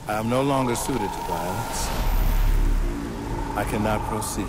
I am no longer suited to violence. I cannot proceed.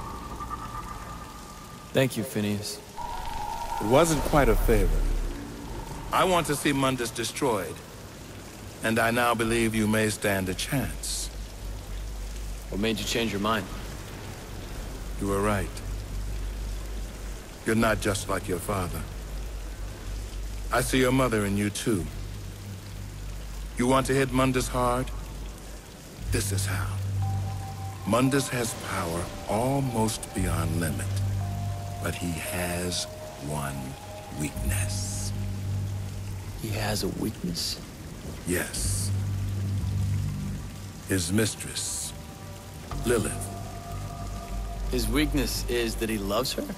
Thank you, Phineas. It wasn't quite a favor. I want to see Mundus destroyed, and I now believe you may stand a chance. What made you change your mind? You were right. You're not just like your father. I see your mother in you, too. You want to hit Mundus hard? This is how. Mundus has power almost beyond limit, but he has one weakness. He has a weakness? Yes. His mistress, Lilith. His weakness is that he loves her?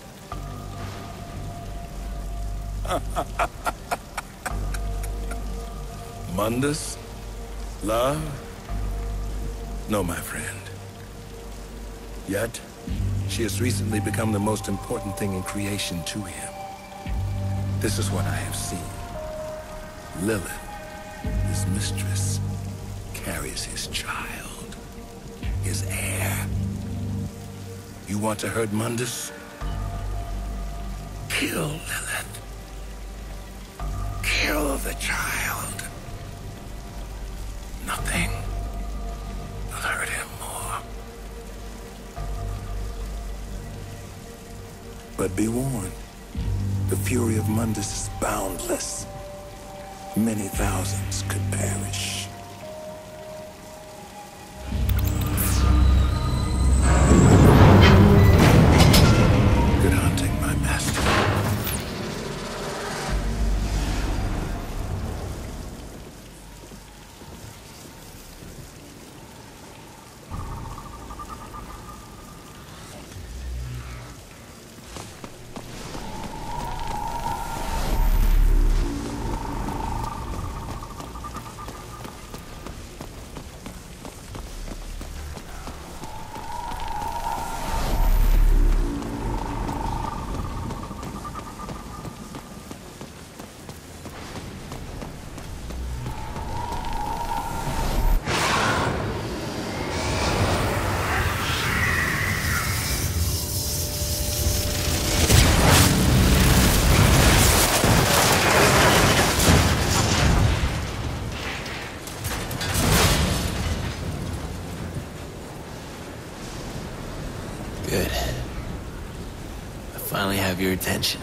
Mundus? Love? No, my friend. Yet, she has recently become the most important thing in creation to him. This is what I have seen. Lilith, his mistress, carries his child, his heir. You want to hurt Mundus? Kill Lilith. Kill the child. Nothing will hurt him more. But be warned, the fury of Mundus is boundless. Many thousands could perish. Good hunting, my master. Good. I finally have your attention.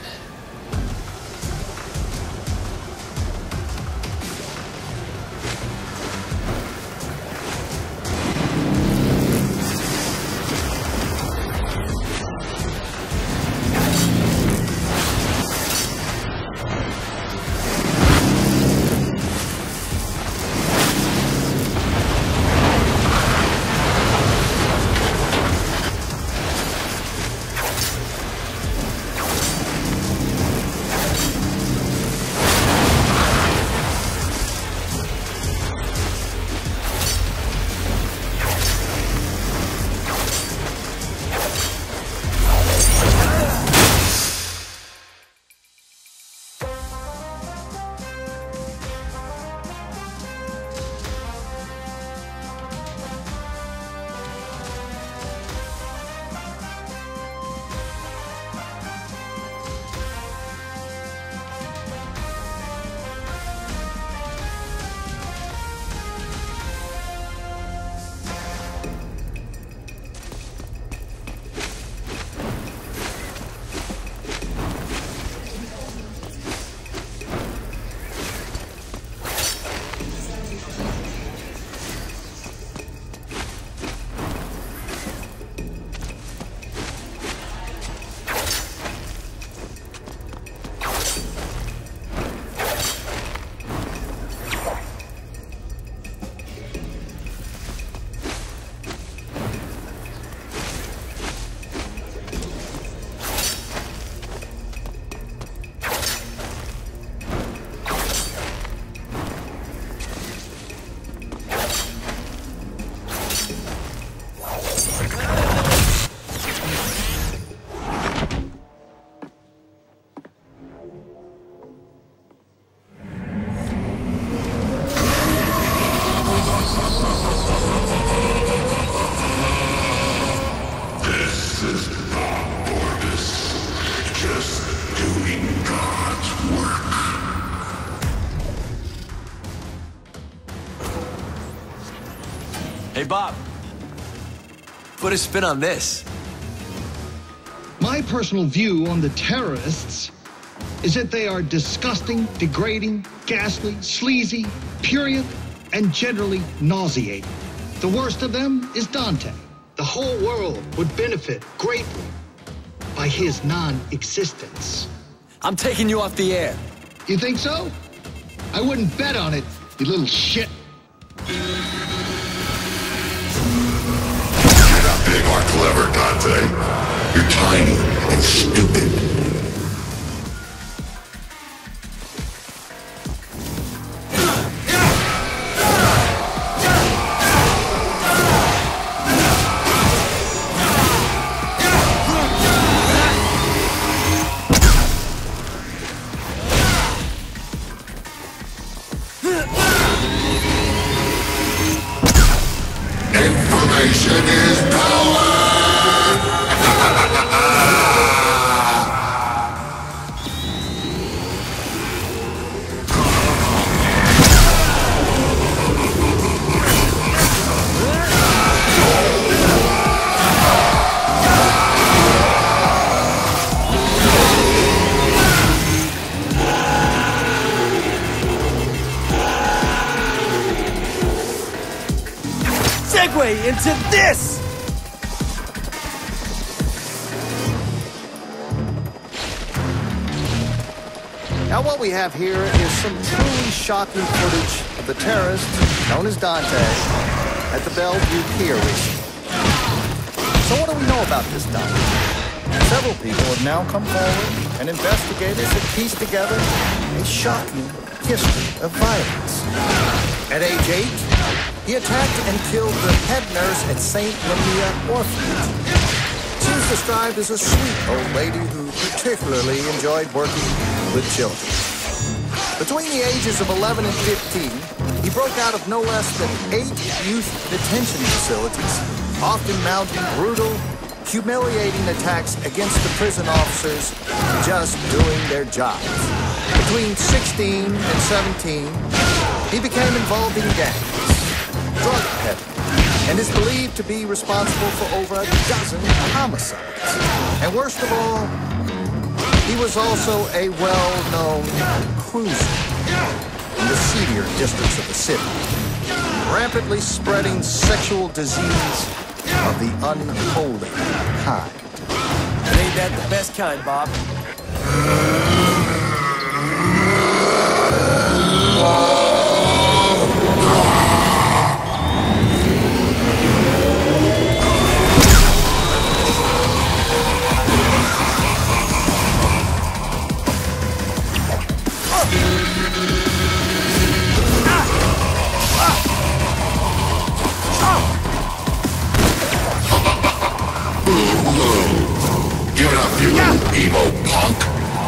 Hey, Bob. Put a spin on this. My personal view on the terrorists is that they are disgusting, degrading, ghastly, sleazy, purient, and generally nauseating. The worst of them is Dante. The whole world would benefit greatly by his non-existence. I'm taking you off the air. You think so? I wouldn't bet on it, you little shit. You're not big or clever, Dante. You're tiny and stupid. Information is power! Segue into this! Now what we have here is some truly shocking footage of the terrorist, known as Dante, at the Bellevue Pier recently. So what do we know about this Dante? Several people have now come forward, and investigators have pieced together a shocking history of violence. At age 8, he attacked and killed the head nurse at St. Lamia Orphanage. She was described as a sweet old lady who particularly enjoyed working with children. Between the ages of 11 and 15, he broke out of no less than 8 youth detention facilities, often mounting brutal, humiliating attacks against the prison officers just doing their jobs. Between 16 and 17, he became involved in gangs, drug peddling, and is believed to be responsible for over a dozen homicides. And worst of all, he was also a well-known cruiser in the seedier districts of the city, rampantly spreading sexual disease of the unholy kind. And ain't that the best kind, Bob? Get up, you little emo punk!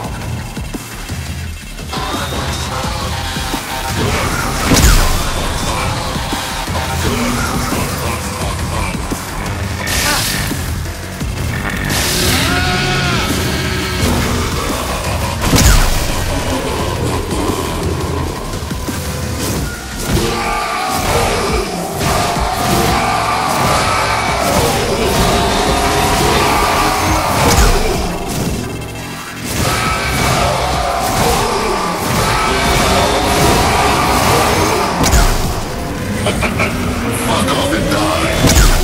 Fuck off and die!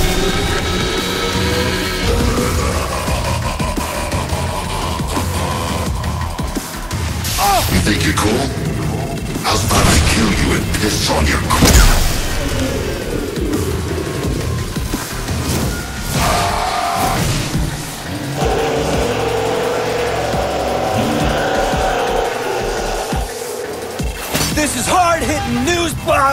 You think you're cool? How's about I kill you and piss on your corpse? This is hard-hitting news, Bob!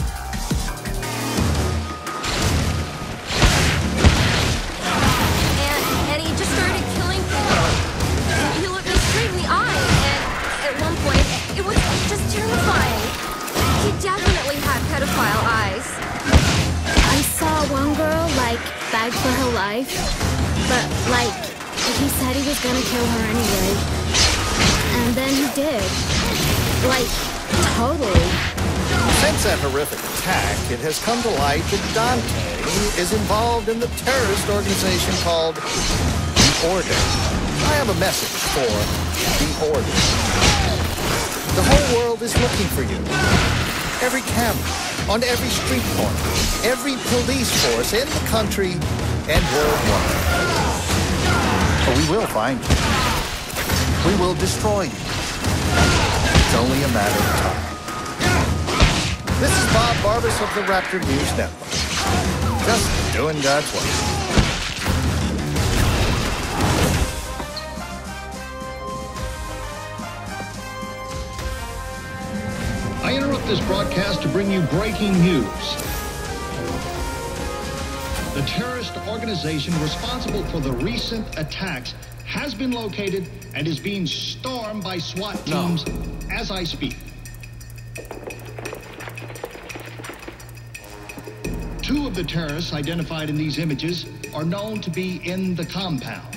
And he just started killing people. He looked me straight in the eye, and at one point, it was just terrifying. He definitely had pedophile eyes. I saw one girl, beg for her life, but, he said he was gonna kill her anyway. And then he did. Totally. Since that horrific attack, it has come to light that Dante is involved in the terrorist organization called The Order. I have a message for The Order. The whole world is looking for you. Every camera, on every street corner, every police force in the country and worldwide. But we will find you. We will destroy you. It's only a matter of time. This is Bob Barbas of the Raptor News Network. Just doing God's work. I interrupt this broadcast to bring you breaking news. The terrorist organization responsible for the recent attacks has been located and is being stormed by SWAT teams as I speak. 2 of the terrorists identified in these images are known to be in the compound.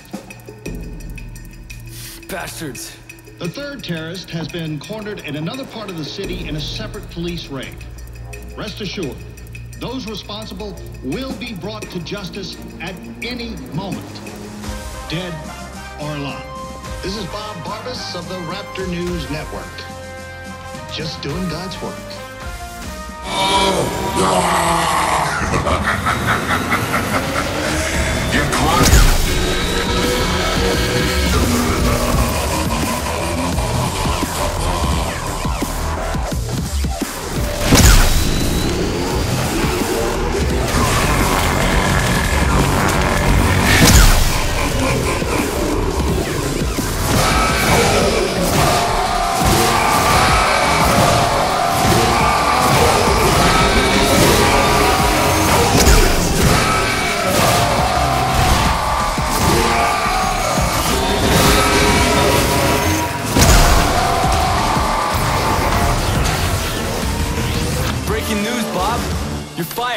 Bastards. The 3rd terrorist has been cornered in another part of the city in a separate police raid. Rest assured, those responsible will be brought to justice at any moment, dead or alive. This is Bob Barbas of the Raptor News Network. Just doing God's work. You're close. You're fired!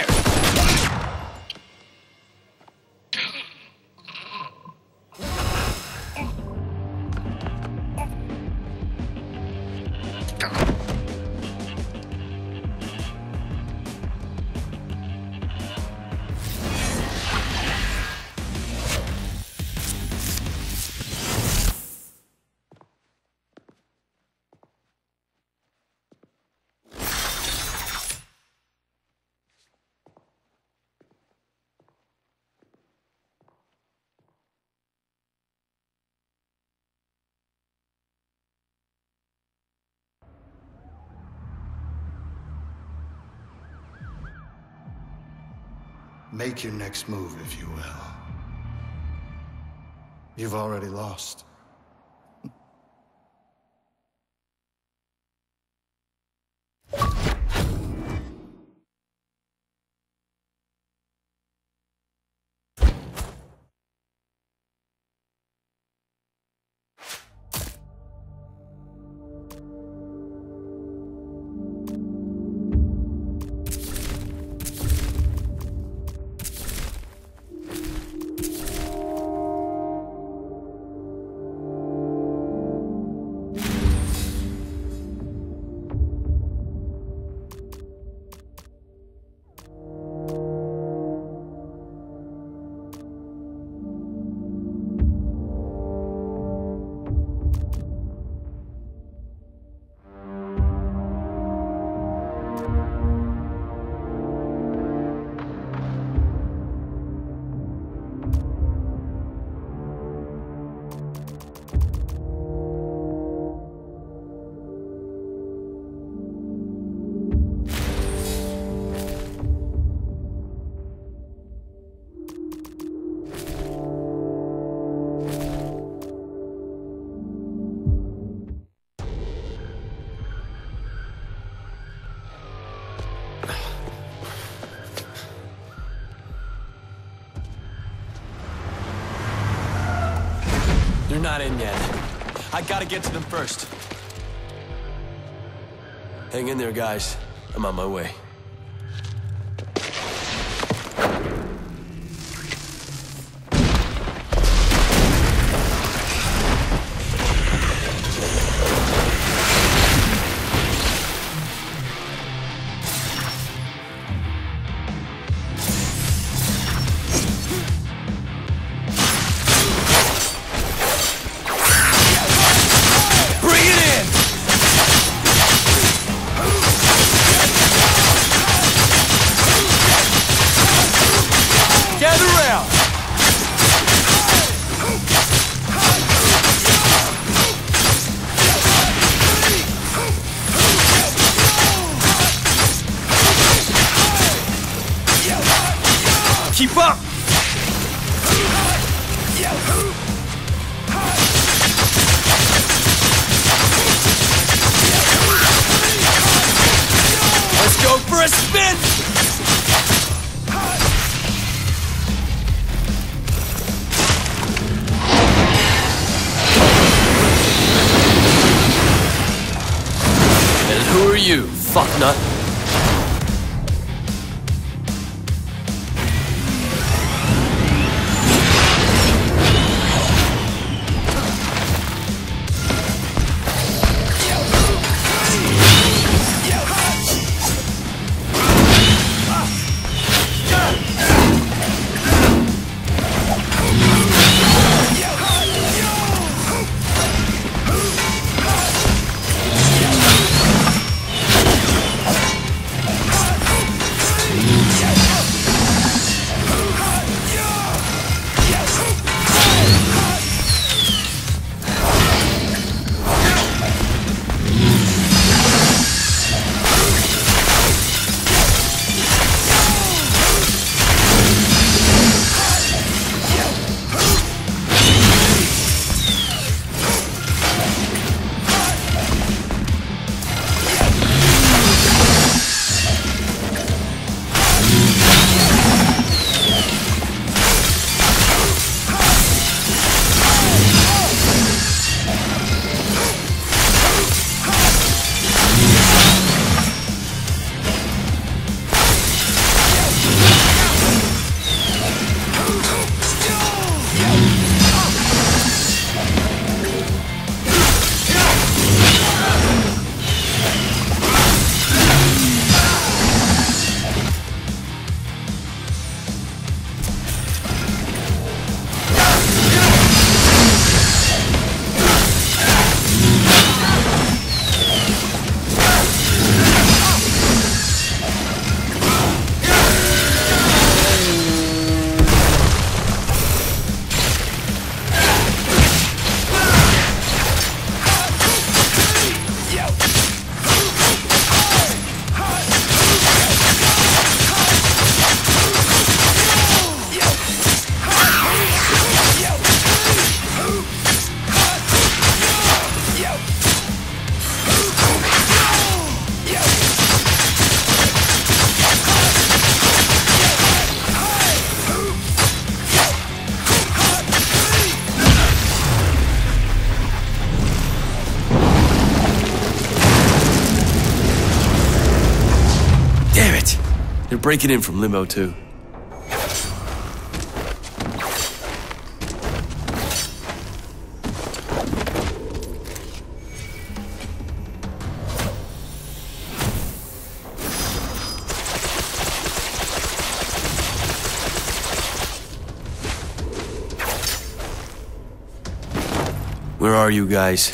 Make your next move, if you will. You've already lost. They're not in yet. I gotta get to them first. Hang in there, guys. I'm on my way. Keep up! Let's go for a spin! And who are you, fucknut? They're breaking in from Limbo 2. Where are you guys?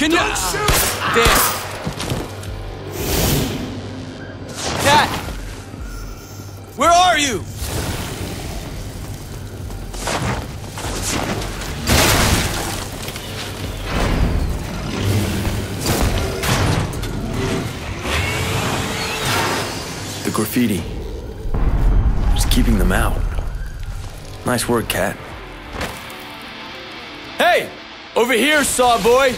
Can you... Don't shoot! Damn. Cat! Where are you? The graffiti. Just keeping them out. Nice work, Cat. Hey! Over here, Sawboy!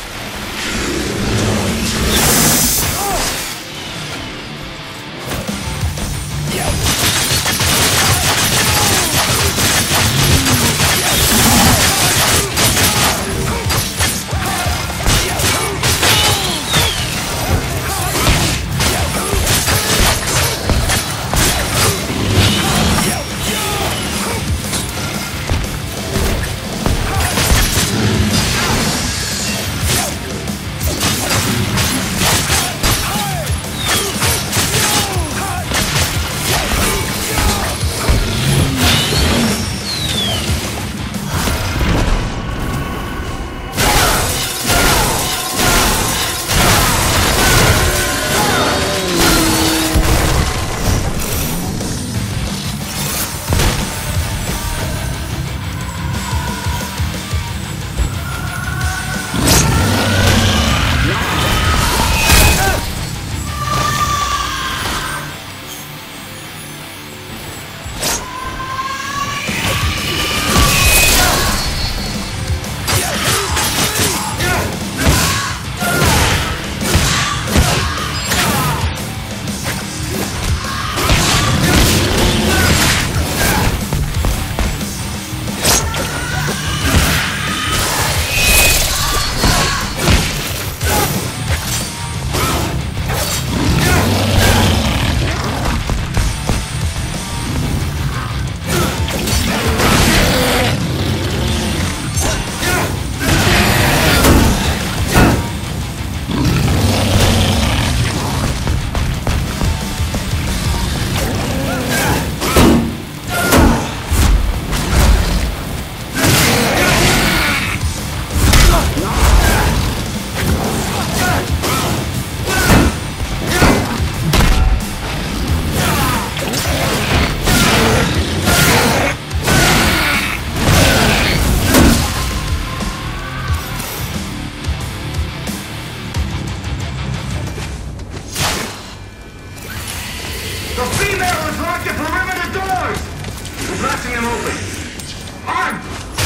The female has locked the perimeter doors! We're blasting them open. Arm!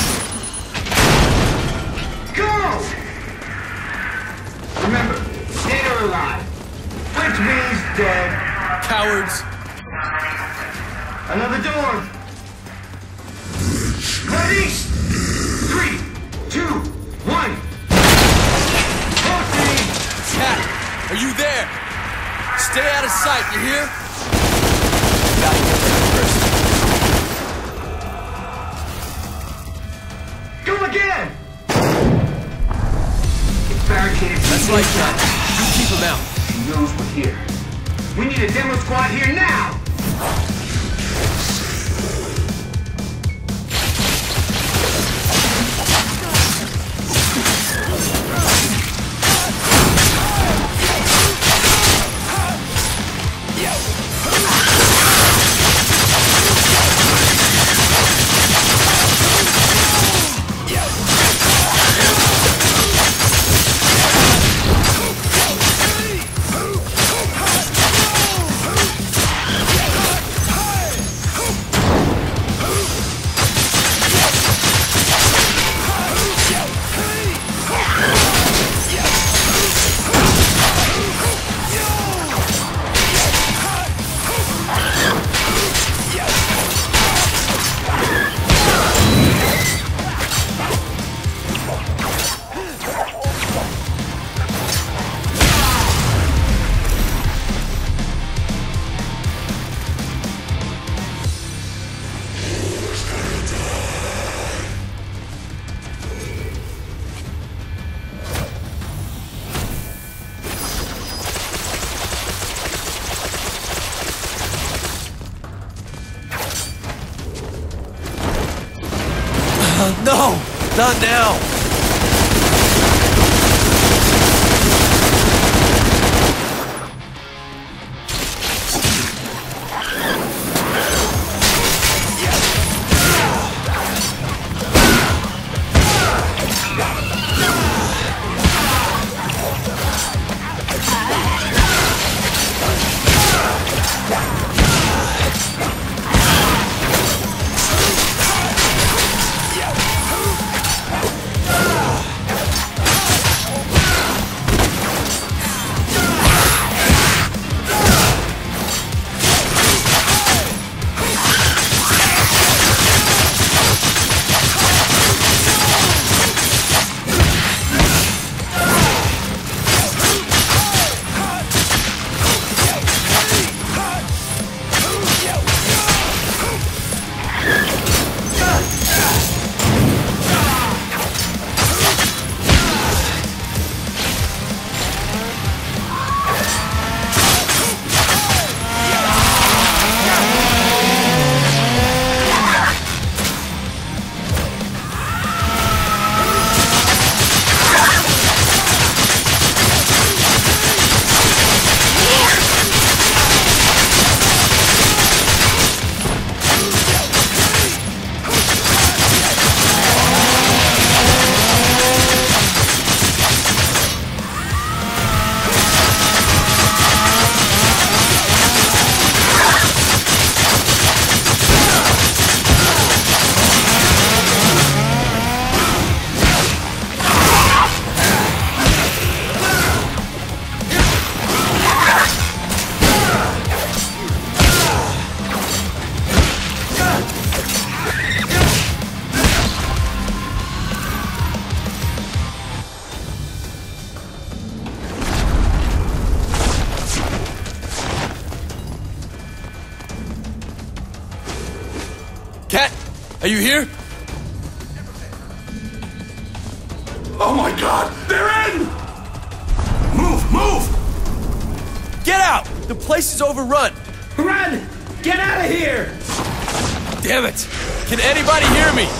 Go! Remember, dead or alive. Which means dead. Cowards. Another door. Ready? 3, 2, 1. Proceed! Cat, are you there? Stay out of sight, you hear? Go again! It's barricaded. That's right, Cat. You keep him out. She knows we're here. We need a demo squad here now! No! Not now! Are you here? Oh my God! They're in! Move! Move! Get out! The place is overrun! Run! Get out of here! Damn it! Can anybody hear me?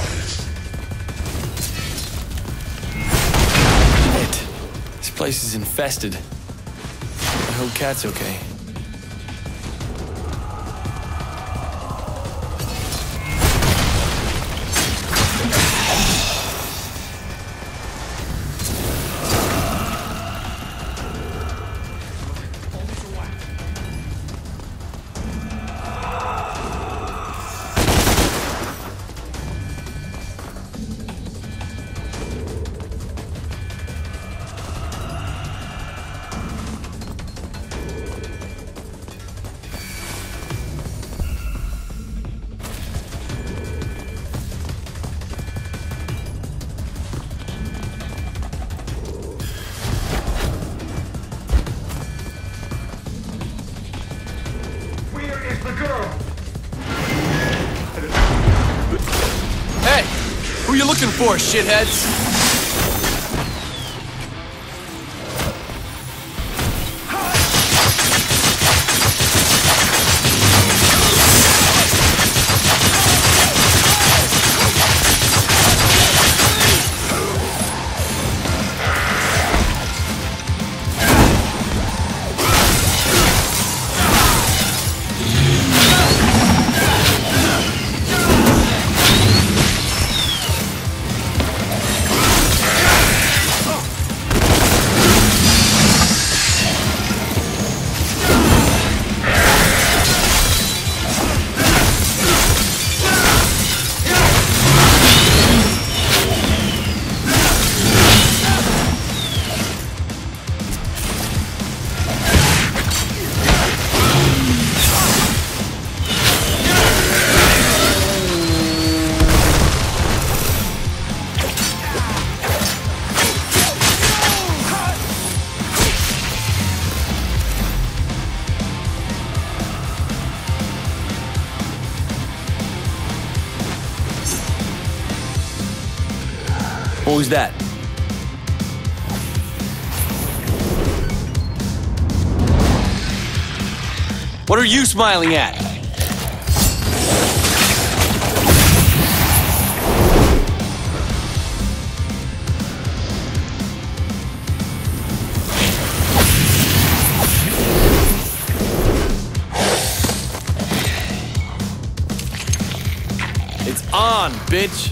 Shit. This place is infested. I hope Kat's okay. Where is the girl? Hey! Who you looking for, shitheads? What was that? What are you smiling at? It's on, bitch!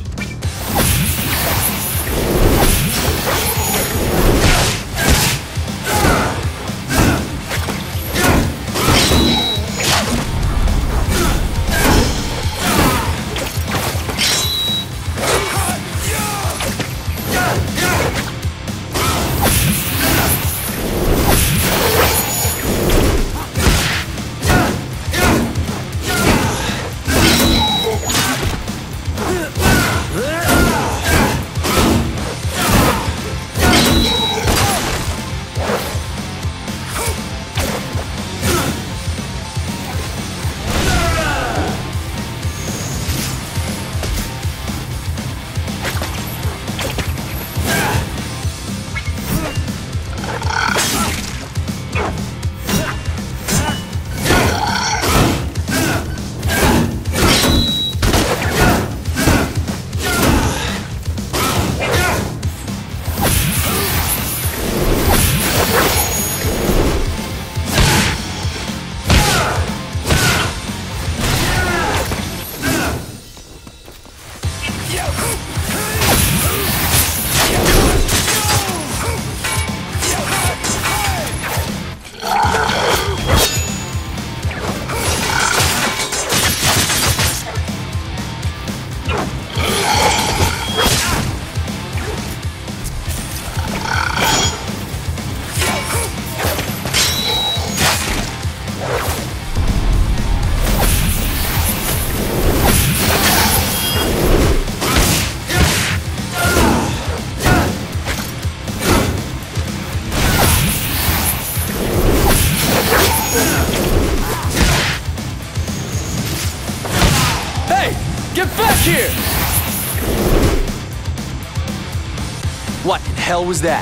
hell was that?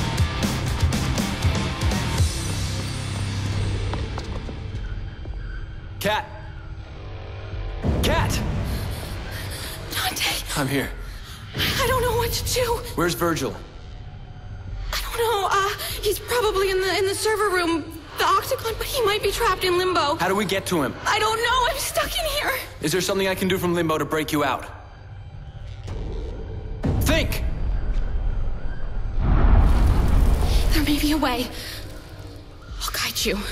Cat! Cat! Dante! I'm here. I don't know what to do. Where's Virgil? I don't know. He's probably in the server room, the Octagon, but he might be trapped in limbo. How do we get to him? I don't know. I'm stuck in here. Is there something I can do from limbo to break you out? Think! There may be a way. I'll guide you.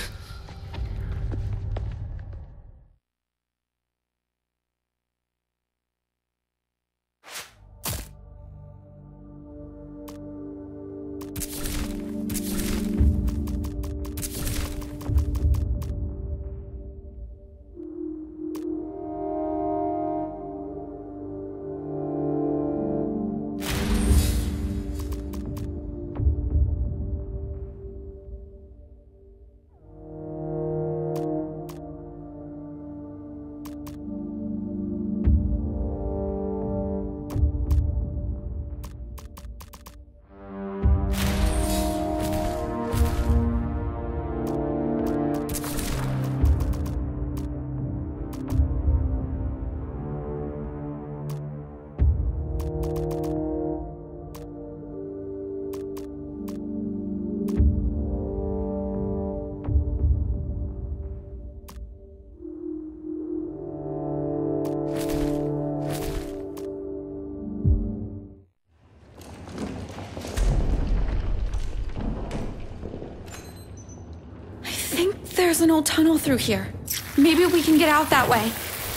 There's an old tunnel through here. Maybe we can get out that way.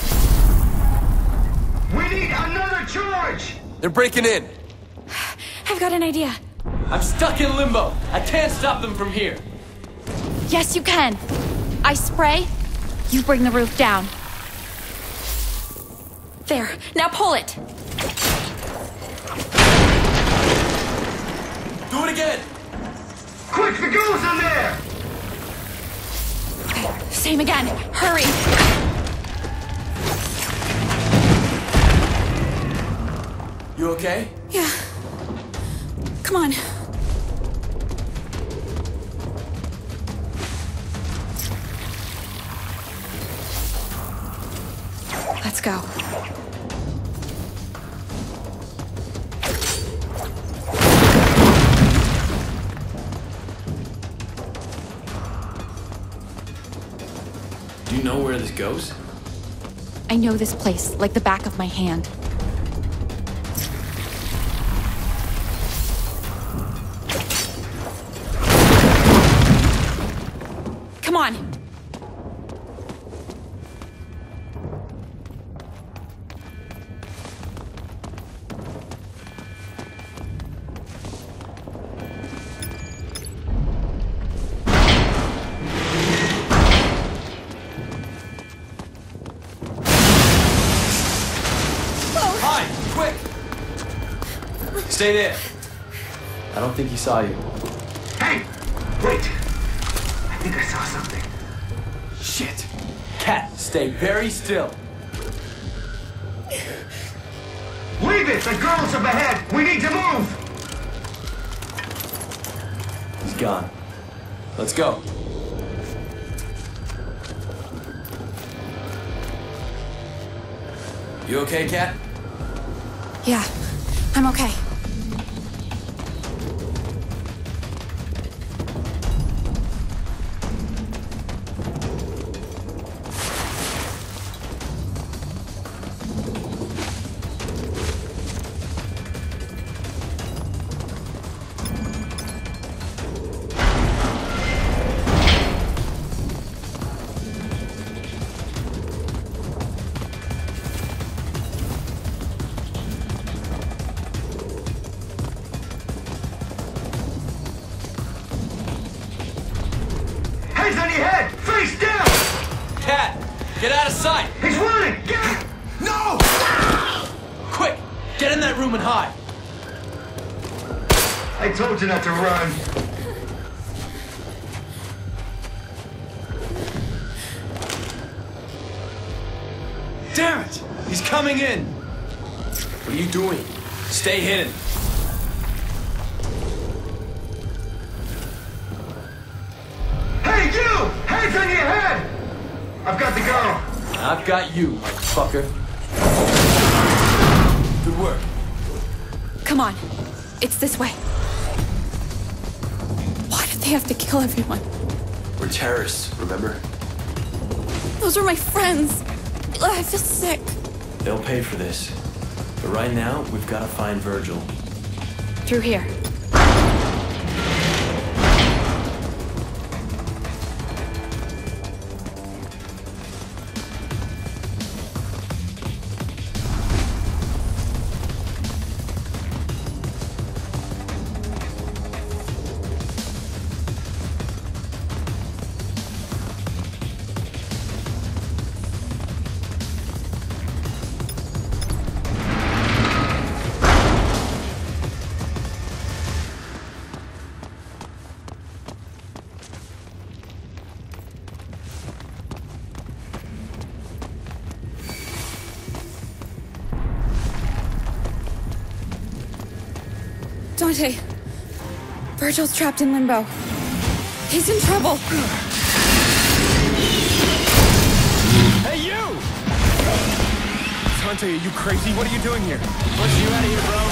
We need another charge! They're breaking in. I've got an idea. I'm stuck in limbo. I can't stop them from here. Yes, you can. I spray, you bring the roof down. There, now pull it. Do it again. Quick, the girl's in there! Same again. Hurry. You okay? Yeah. Come on. Let's go. Do you know where this goes? I know this place like the back of my hand. Come on. Stay there. I don't think he saw you. Hey! Wait! I think I saw something. Shit. Cat, stay very still. Leave it! The girl's up ahead! We need to move! He's gone. Let's go. You okay, Cat? Yeah, I'm okay. Heads on your head! Face down! Cat, get out of sight! He's running! Get! No! Quick, get in that room and hide. I told you not to run. Damn it! He's coming in! What are you doing? Stay hidden. I've got the girl. I've got you, motherfucker. Good work. Come on. It's this way. Why did they have to kill everyone? We're terrorists, remember? Those are my friends. I feel sick. They'll pay for this. But right now, we've got to find Virgil. Through here. Dante. Virgil's trapped in limbo. He's in trouble. Hey, you! Dante, are you crazy? What are you doing here? Push you out of here, bro.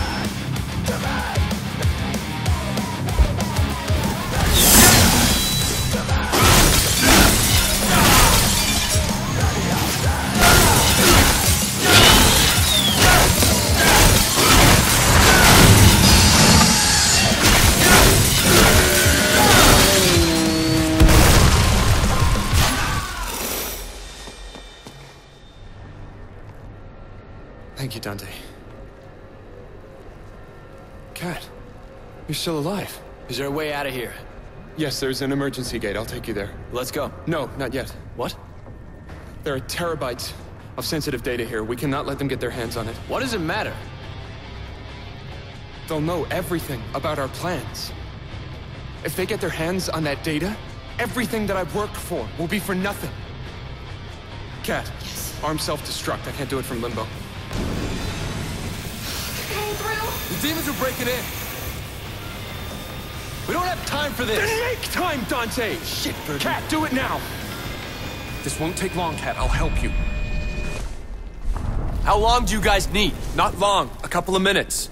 Thank you, Dante. Kat, you're still alive. Is there a way out of here? Yes, there's an emergency gate. I'll take you there. Let's go. No, not yet. What? There are terabytes of sensitive data here. We cannot let them get their hands on it. What does it matter? They'll know everything about our plans. If they get their hands on that data, everything that I've worked for will be for nothing. Kat, yes. Armed self-destruct. I can't do it from limbo. The demons are breaking in. We don't have time for this. Then make time, Dante! Shit, Virgil. Kat, do it now! This won't take long, Kat. I'll help you. How long do you guys need? Not long. A couple of minutes.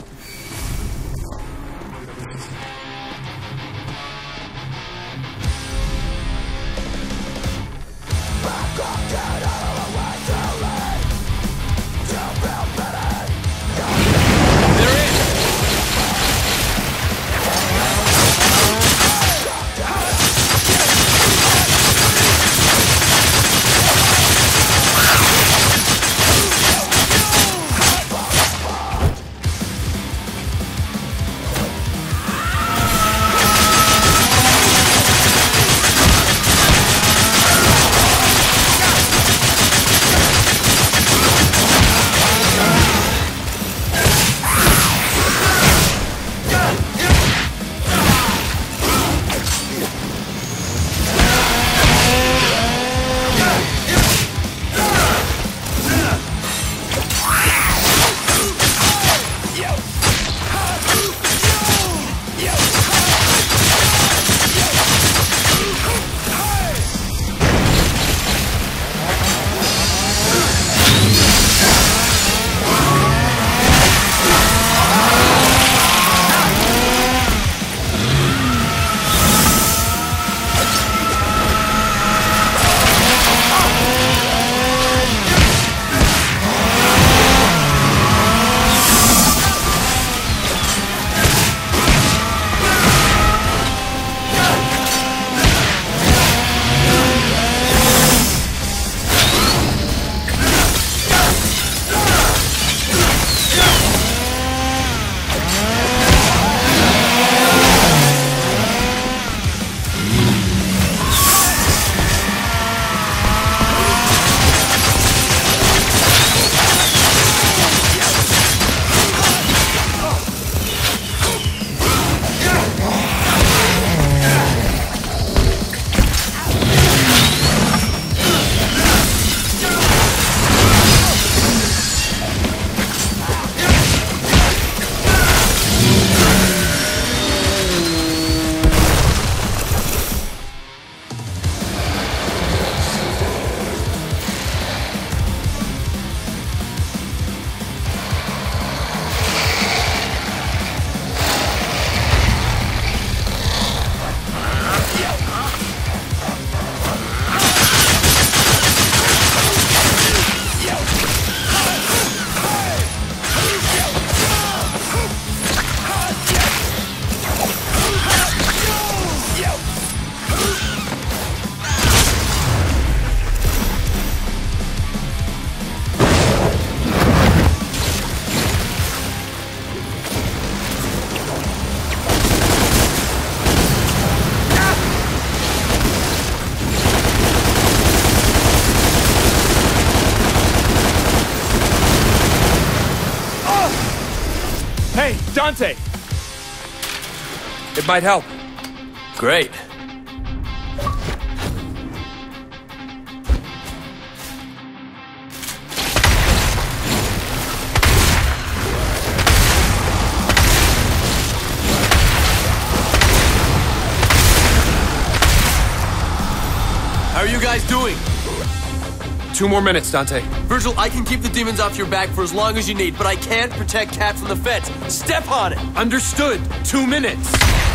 Dante! It might help. Great. How are you guys doing? 2 more minutes, Dante. Virgil, I can keep the demons off your back for as long as you need, but I can't protect Kat from the feds. Step on it! Understood. 2 minutes.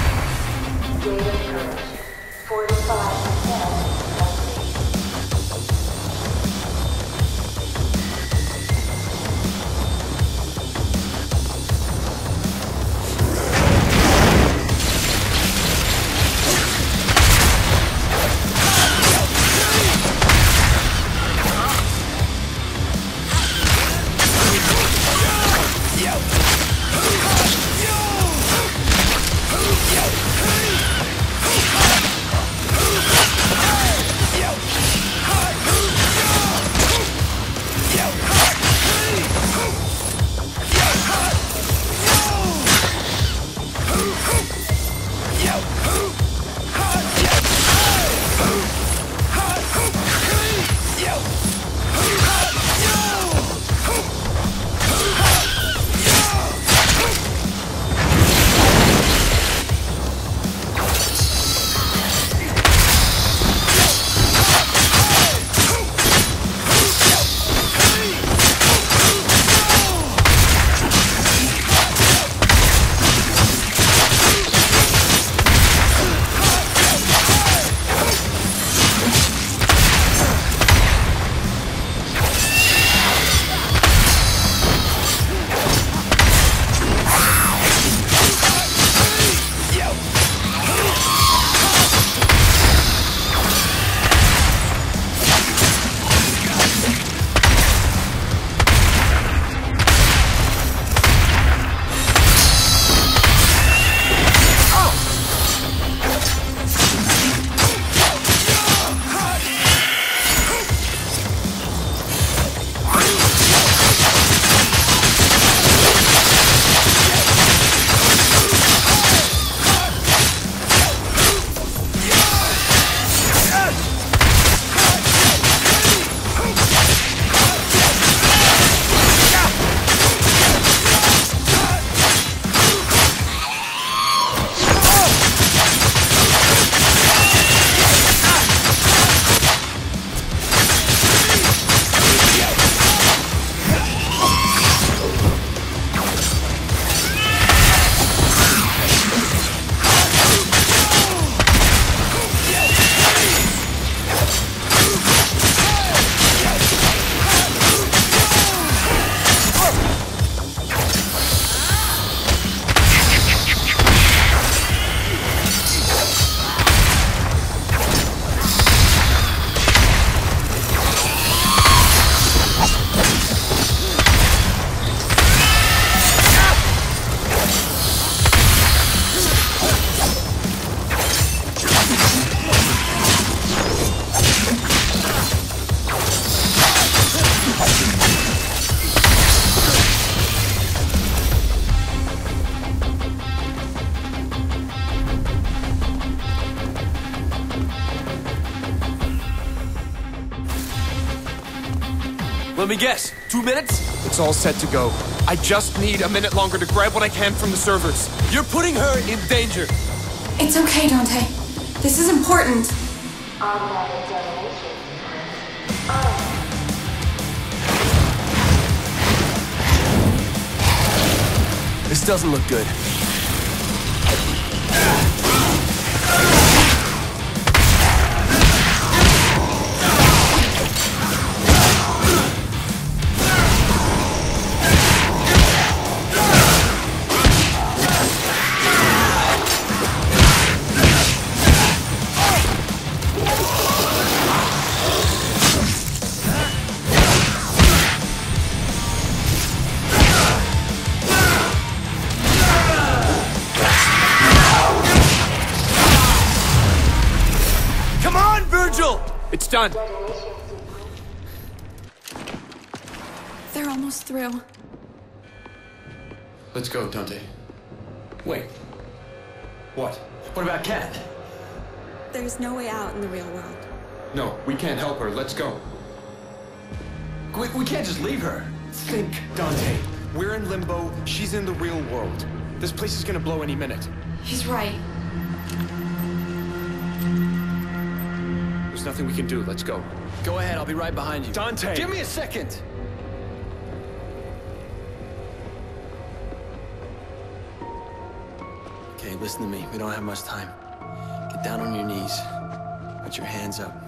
Let me guess, 2 minutes? It's all set to go. I just need a minute longer to grab what I can from the servers. You're putting her in danger. It's okay, Dante. This is important. This doesn't look good. It's done. They're almost through. Let's go, Dante. Wait. What? What about Kat? There's no way out in the real world. No, we can't help her. Let's go. We can't just leave her. Think, Dante. We're in limbo. She's in the real world. This place is gonna blow any minute. He's right. There's nothing we can do. Let's go. Go ahead, I'll be right behind you. Dante! Give me a second! Okay, listen to me. We don't have much time. Get down on your knees. Put your hands up.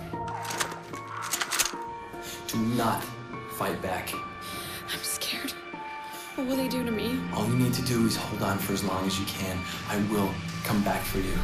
Do not fight back. I'm scared. What will they do to me? All you need to do is hold on for as long as you can. I will come back for you.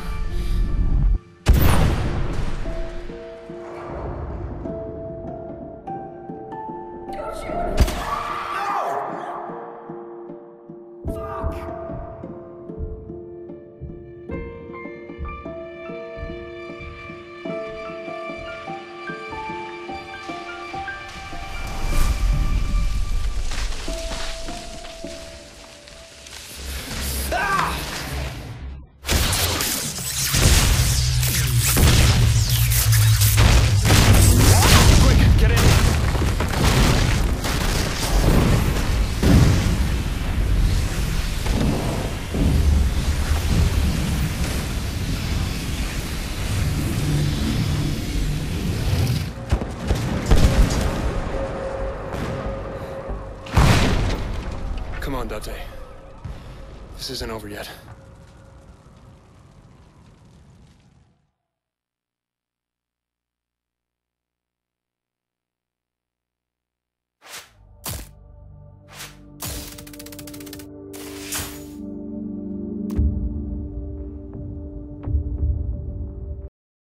Come on, Dante. This isn't over yet.